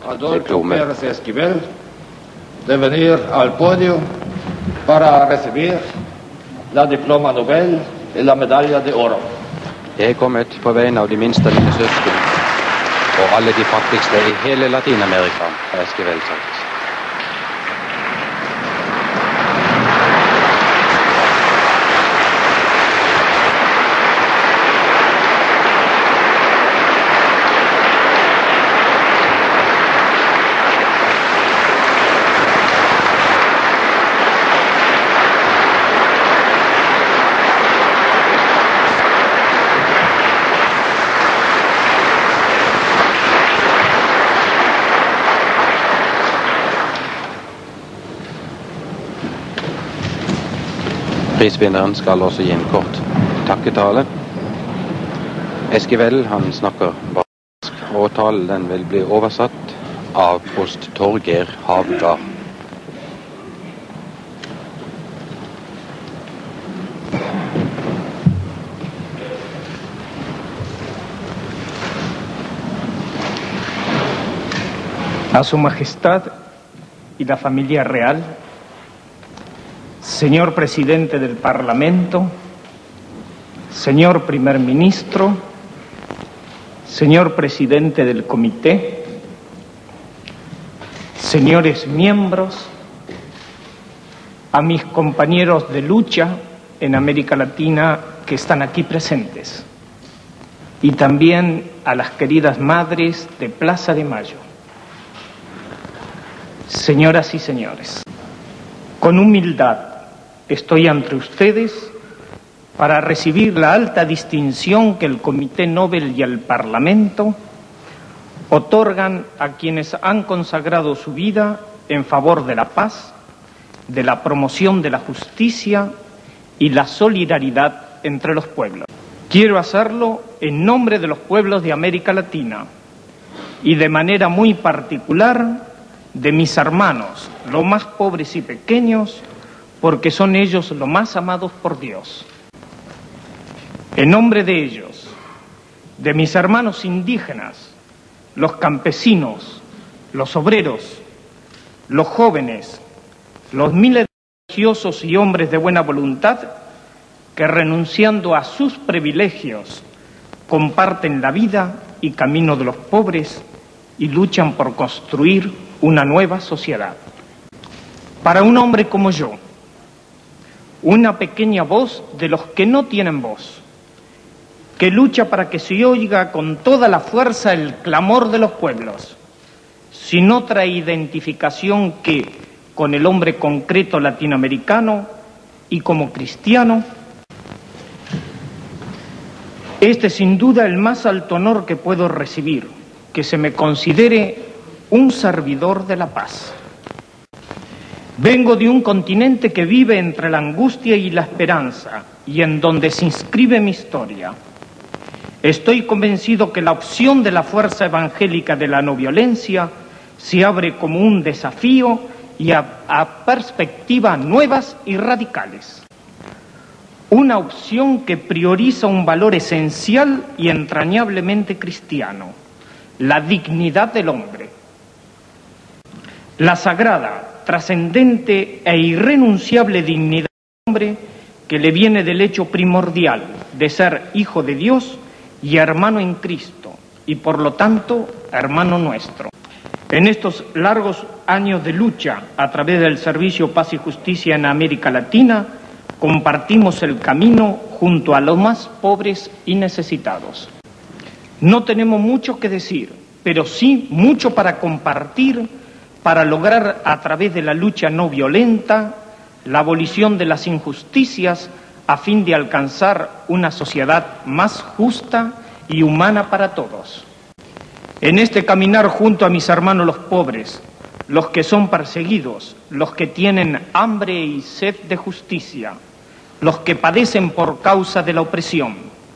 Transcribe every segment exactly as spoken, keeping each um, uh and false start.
Adolfo Pérez Esquivel de venir al podio para recibir la diploma Nobel y la medalla de oro. Jeg er kommet på vegne av de minste av mine søsken og alle de fattigste i hele Latinamerika, har Esquivel sagt. Prisvinneren skal også gi en kort takketale. Esquivel, han snakker bask, og talen den vil bli oversatt av prost Torger Havgard. A su majestad y la familia real, señor presidente del Parlamento, señor primer ministro, señor presidente del comité, señores miembros, a mis compañeros de lucha en América Latina que están aquí presentes, y también a las queridas madres de Plaza de Mayo. Señoras y señores, con humildad estoy ante ustedes para recibir la alta distinción que el Comité Nobel y el Parlamento otorgan a quienes han consagrado su vida en favor de la paz, de la promoción de la justicia y la solidaridad entre los pueblos. Quiero hacerlo en nombre de los pueblos de América Latina y de manera muy particular de mis hermanos, los más pobres y pequeños, porque son ellos los más amados por Dios. En nombre de ellos, de mis hermanos indígenas, los campesinos, los obreros, los jóvenes, los miles de religiosos y hombres de buena voluntad que renunciando a sus privilegios comparten la vida y camino de los pobres y luchan por construir una nueva sociedad. Para un hombre como yo, una pequeña voz de los que no tienen voz, que lucha para que se oiga con toda la fuerza el clamor de los pueblos, sin otra identificación que con el hombre concreto latinoamericano y como cristiano. Este es sin duda el más alto honor que puedo recibir, que se me considere un servidor de la paz. Vengo de un continente que vive entre la angustia y la esperanza y en donde se inscribe mi historia. Estoy convencido que la opción de la fuerza evangélica de la no violencia se abre como un desafío y a, a perspectivas nuevas y radicales. Una opción que prioriza un valor esencial y entrañablemente cristiano, la dignidad del hombre. La sagrada, trascendente e irrenunciable dignidad del hombre que le viene del hecho primordial de ser hijo de Dios y hermano en Cristo, y por lo tanto hermano nuestro. En estos largos años de lucha a través del Servicio Paz y Justicia en América Latina, compartimos el camino junto a los más pobres y necesitados. No tenemos mucho que decir, pero sí mucho para compartir, para lograr a través de la lucha no violenta la abolición de las injusticias a fin de alcanzar una sociedad más justa y humana para todos. En este caminar junto a mis hermanos los pobres, los que son perseguidos, los que tienen hambre y sed de justicia, los que padecen por causa de la opresión,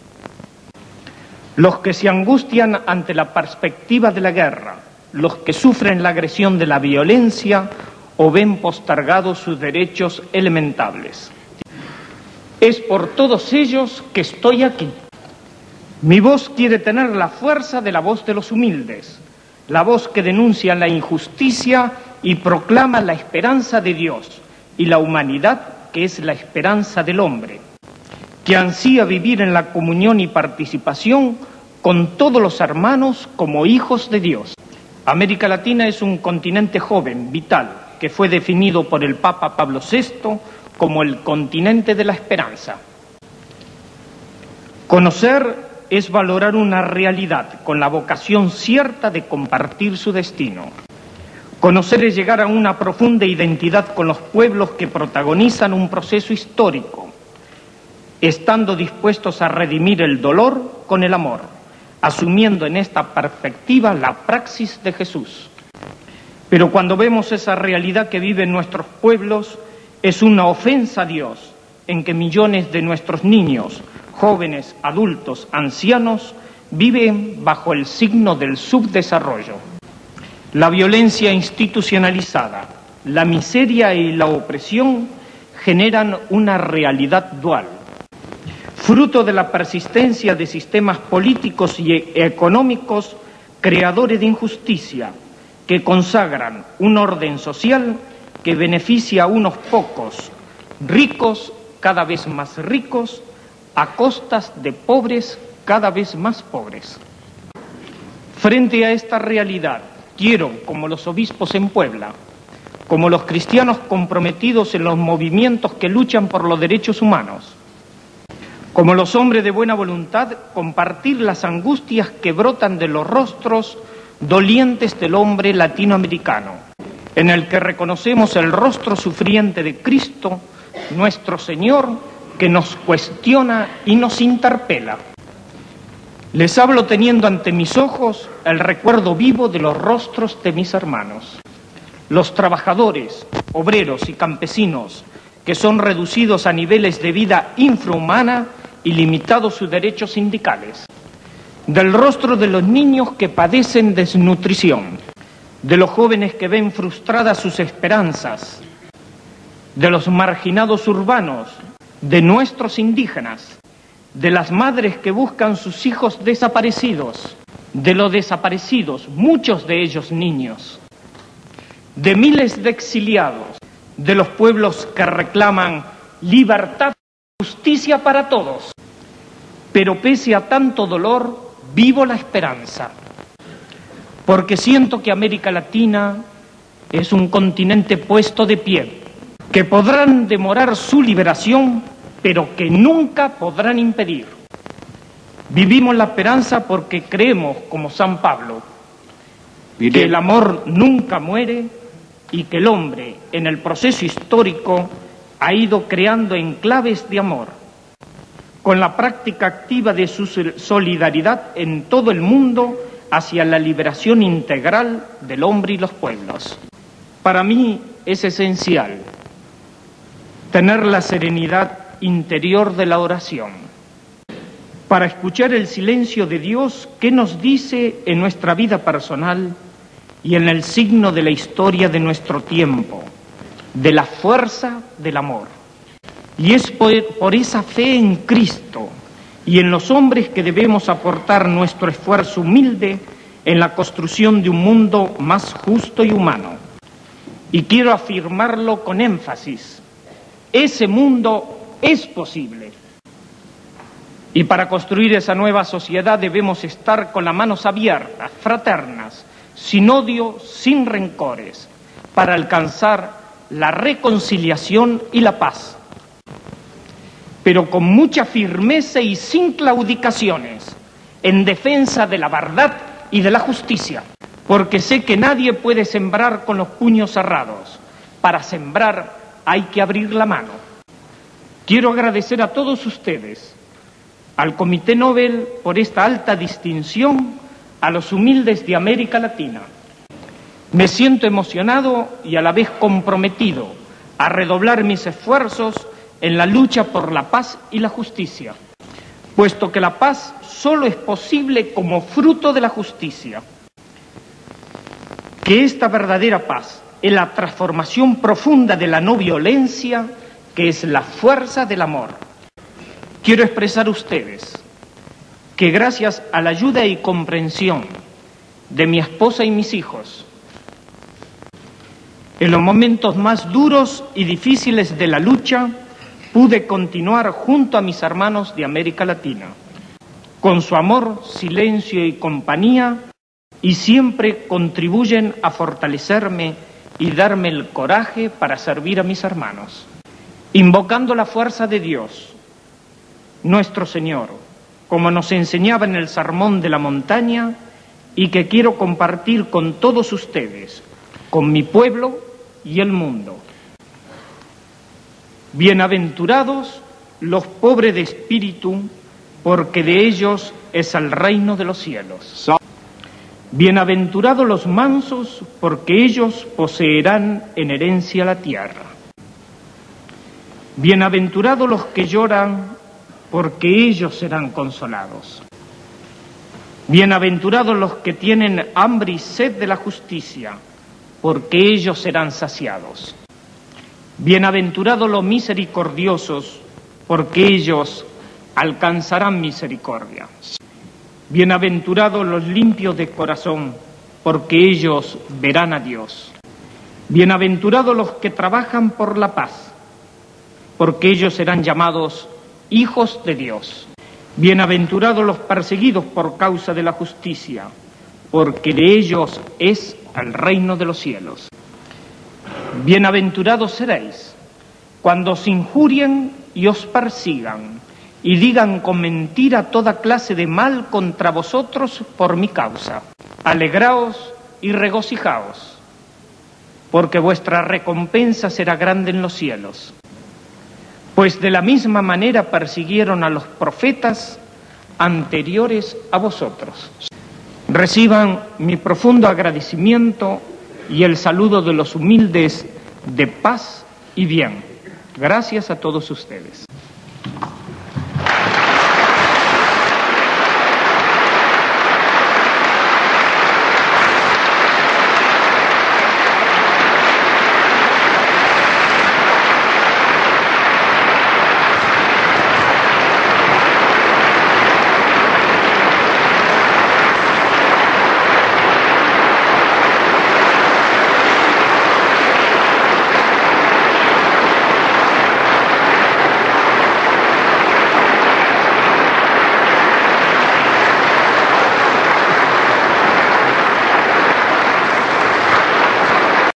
los que se angustian ante la perspectiva de la guerra, los que sufren la agresión de la violencia o ven postergados sus derechos elementables. Es por todos ellos que estoy aquí. Mi voz quiere tener la fuerza de la voz de los humildes, la voz que denuncia la injusticia y proclama la esperanza de Dios y la humanidad, que es la esperanza del hombre, que ansía vivir en la comunión y participación con todos los hermanos como hijos de Dios. América Latina es un continente joven, vital, que fue definido por el Papa Pablo sexto como el continente de la esperanza. Conocer es valorar una realidad con la vocación cierta de compartir su destino. Conocer es llegar a una profunda identidad con los pueblos que protagonizan un proceso histórico, estando dispuestos a redimir el dolor con el amor, asumiendo en esta perspectiva la praxis de Jesús. Pero cuando vemos esa realidad que viven nuestros pueblos, es una ofensa a Dios en que millones de nuestros niños, jóvenes, adultos, ancianos, viven bajo el signo del subdesarrollo. La violencia institucionalizada, la miseria y la opresión generan una realidad dual, fruto de la persistencia de sistemas políticos y económicos creadores de injusticia, que consagran un orden social que beneficia a unos pocos, ricos cada vez más ricos, a costas de pobres cada vez más pobres. Frente a esta realidad, quiero, como los obispos en Puebla, como los cristianos comprometidos en los movimientos que luchan por los derechos humanos, como los hombres de buena voluntad, compartir las angustias que brotan de los rostros dolientes del hombre latinoamericano, en el que reconocemos el rostro sufriente de Cristo, nuestro Señor, que nos cuestiona y nos interpela. Les hablo teniendo ante mis ojos el recuerdo vivo de los rostros de mis hermanos, los trabajadores, obreros y campesinos que son reducidos a niveles de vida infrahumana y limitados sus derechos sindicales, del rostro de los niños que padecen desnutrición, de los jóvenes que ven frustradas sus esperanzas, de los marginados urbanos, de nuestros indígenas, de las madres que buscan sus hijos desaparecidos, de los desaparecidos, muchos de ellos niños, de miles de exiliados, de los pueblos que reclaman libertad y justicia para todos. Pero pese a tanto dolor, vivo la esperanza, porque siento que América Latina es un continente puesto de pie, que podrán demorar su liberación, pero que nunca podrán impedir. Vivimos la esperanza porque creemos, como San Pablo, que el amor nunca muere y que el hombre, en el proceso histórico, ha ido creando enclaves de amor, con la práctica activa de su solidaridad en todo el mundo hacia la liberación integral del hombre y los pueblos. Para mí es esencial tener la serenidad interior de la oración, para escuchar el silencio de Dios que nos dice en nuestra vida personal y en el signo de la historia de nuestro tiempo, de la fuerza del amor. Y es por, por esa fe en Cristo y en los hombres que debemos aportar nuestro esfuerzo humilde en la construcción de un mundo más justo y humano. Y quiero afirmarlo con énfasis: ese mundo es posible. Y para construir esa nueva sociedad debemos estar con las manos abiertas, fraternas, sin odio, sin rencores, para alcanzar la reconciliación y la paz. Pero con mucha firmeza y sin claudicaciones, en defensa de la verdad y de la justicia, porque sé que nadie puede sembrar con los puños cerrados. Para sembrar hay que abrir la mano. Quiero agradecer a todos ustedes, al Comité Nobel por esta alta distinción, a los humildes de América Latina. Me siento emocionado y a la vez comprometido a redoblar mis esfuerzos en la lucha por la paz y la justicia, puesto que la paz solo es posible como fruto de la justicia. Que esta verdadera paz es la transformación profunda de la no violencia, que es la fuerza del amor. Quiero expresar a ustedes que gracias a la ayuda y comprensión de mi esposa y mis hijos. En los momentos más duros y difíciles de la lucha, pude continuar junto a mis hermanos de América Latina, con su amor, silencio y compañía, y siempre contribuyen a fortalecerme y darme el coraje para servir a mis hermanos. Invocando la fuerza de Dios, nuestro Señor, como nos enseñaba en el Sermón de la Montaña, y que quiero compartir con todos ustedes, con mi pueblo y el mundo. Bienaventurados los pobres de espíritu, porque de ellos es el reino de los cielos. Bienaventurados los mansos, porque ellos poseerán en herencia la tierra. Bienaventurados los que lloran, porque ellos serán consolados. Bienaventurados los que tienen hambre y sed de la justicia, porque ellos serán saciados. Bienaventurados los misericordiosos, porque ellos alcanzarán misericordia. Bienaventurados los limpios de corazón, porque ellos verán a Dios. Bienaventurados los que trabajan por la paz, porque ellos serán llamados hijos de Dios. Bienaventurados los perseguidos por causa de la justicia, porque de ellos es el reino de los cielos. Bienaventurados seréis cuando os injurien y os persigan, y digan con mentira toda clase de mal contra vosotros por mi causa. Alegraos y regocijaos, porque vuestra recompensa será grande en los cielos. Pues de la misma manera persiguieron a los profetas anteriores a vosotros. Reciban mi profundo agradecimiento y el saludo de los humildes de paz y bien. Gracias a todos ustedes.